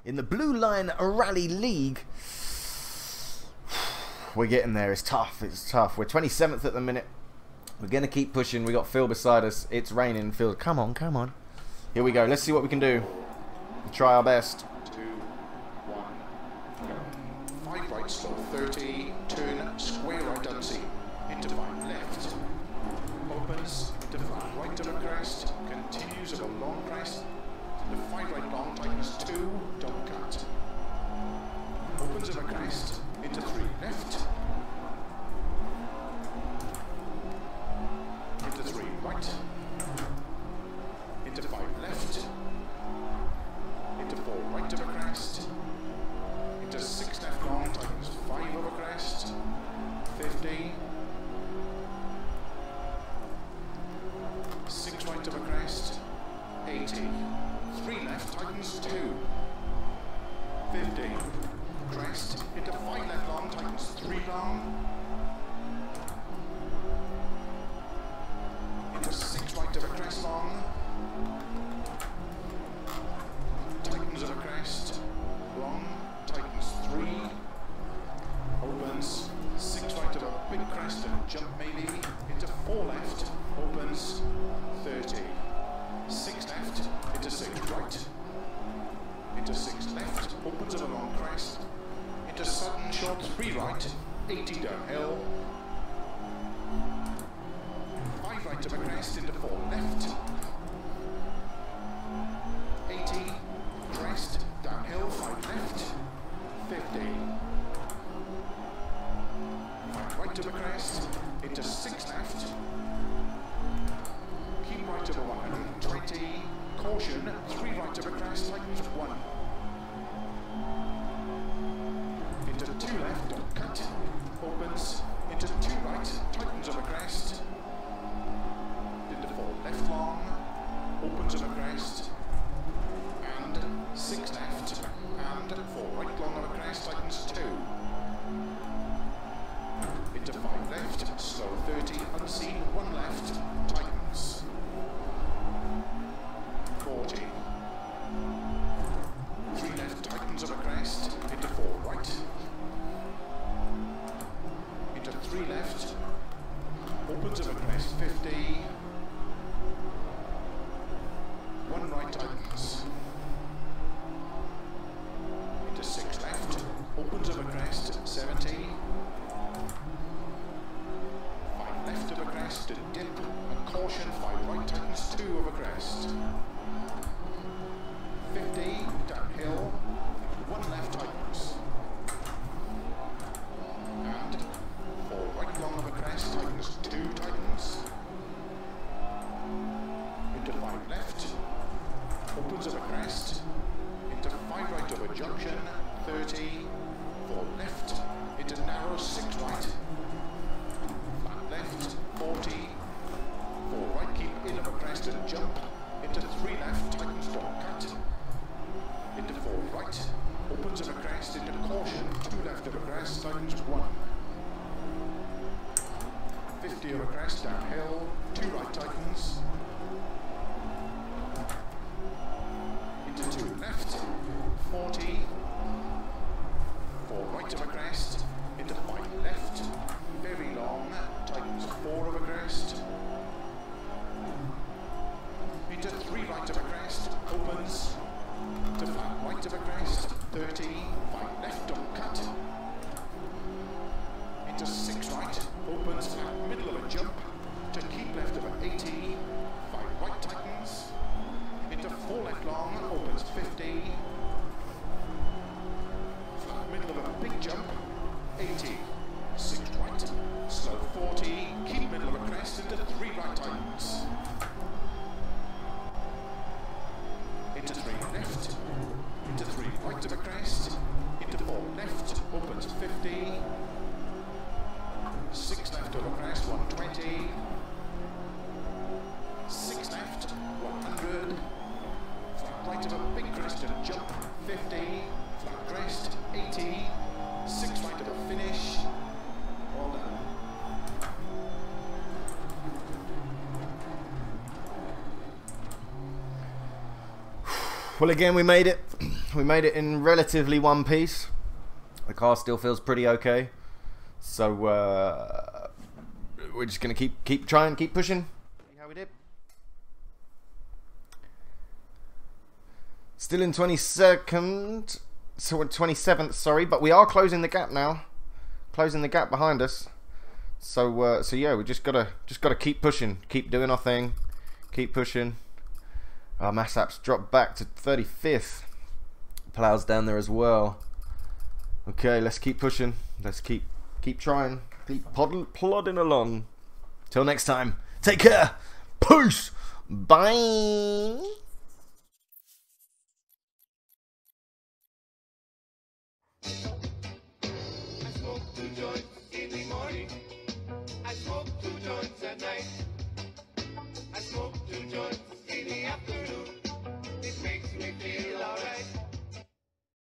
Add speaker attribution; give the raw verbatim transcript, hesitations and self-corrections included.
Speaker 1: in the Blueline Rally League. We're getting there. It's tough. It's tough. We're twenty-seventh at the minute. We're going to keep pushing. We got Phil beside us. It's raining. Phil, come on, come on. Here we go. Let's see what we can do. We'll try our best.
Speaker 2: Two, one, go. Five right, slow, thirty, turn, square right, unseen, into five left. Opens, to flat right to the crest, continues of a long crest, to the five right long, tightens two, don't cut. Opens of a crest, into three left. Into three right. Into five left. Into four right of a crest. Into six left long, tightens five of a crest. fifty. Six right of a crest. eighty. Three left, tightens two. fifty. Crest. Into five left long, tightens three long. Into six right of a crest long. Tightens of a crest. Long. Tightens three. Opens. Six right of a big crest and jump maybe. Into four left. Opens. thirty. Six left. Into six right. Into six left. Opens of a long crest. Into sudden short three right. eighty downhill. Five right of a crest into four left. eighty. Crest. Downhill. Five left. fifty. Five right of a crest. Into six left. Keep right of a one hundred twenty. Caution. Three right of a crest. Tightens one. Into two left. Don't cut. Opens. Into two right. Tightens of a crest. Into four left long. Opens of a crest. And six left. And four right long of a crest. Tightens two. Into five left. Slow thirty. Unseen. One left. Tightens. forty. Three left. Tightens of a crest. Into four right. Into three left. Opens of a crest. fifty. One right tightens. Into six left. Opens of a crest. seventy. Five left of a crest. A dip. A caution. Five right tightens. Two of a crest. fifty. Downhill. One left tightens. And four right long of a crest. Tightens. Two tightens. Into five left. Opens of a crest. Into five right of a junction. thirty. Four left. Into narrow. Six right. Flat left. forty. Four right. Keep in of a crest and jump. Into three left. Tightens. Don't cut. Into four right. Opens of a crest. Into caution. Two left of a crest. Tightens one. fifty of a crest. Downhill. Two right tightens. Into two left. forty. Four right of a crest. Into five left. Very long. Tightens four of a crest. Into three right of a crest. Opens. To flat right of a crest. thirty. Five left. Don't cut. Into six right. Opens flat middle of a jump. To keep left of an eighty. Five right tightens. Into four left long. Opens fifty. Flat middle of a big jump. eighty. Six right. Slow forty. Keep middle of a crest. Into three right tightens. Into three left. Into three right of a crest. Into four left. Opens fifty. Six left of a crest. one twenty. Six left. one hundred. Flat right of a big crest and jump. fifty. Flat crest. eighty. Six right of a finish. Well done.
Speaker 1: Well, again, we made it. We made it in relatively one piece. The car still feels pretty okay. So uh, we're just gonna keep keep trying, keep pushing. See how we did. Still in twenty-second, so twenty-seventh, sorry, but we are closing the gap now. Closing the gap behind us. So uh, so yeah, we just gotta just gotta keep pushing, keep doing our thing, keep pushing. Our mass apps dropped back to thirty-fifth. Plough's down there as well. Okay, let's keep pushing. Let's keep keep trying. Keep plodding, plodding along. Till next time. Take care. Peace. Bye.
Speaker 3: I smoke two joints in the morning. I smoke two joints at night.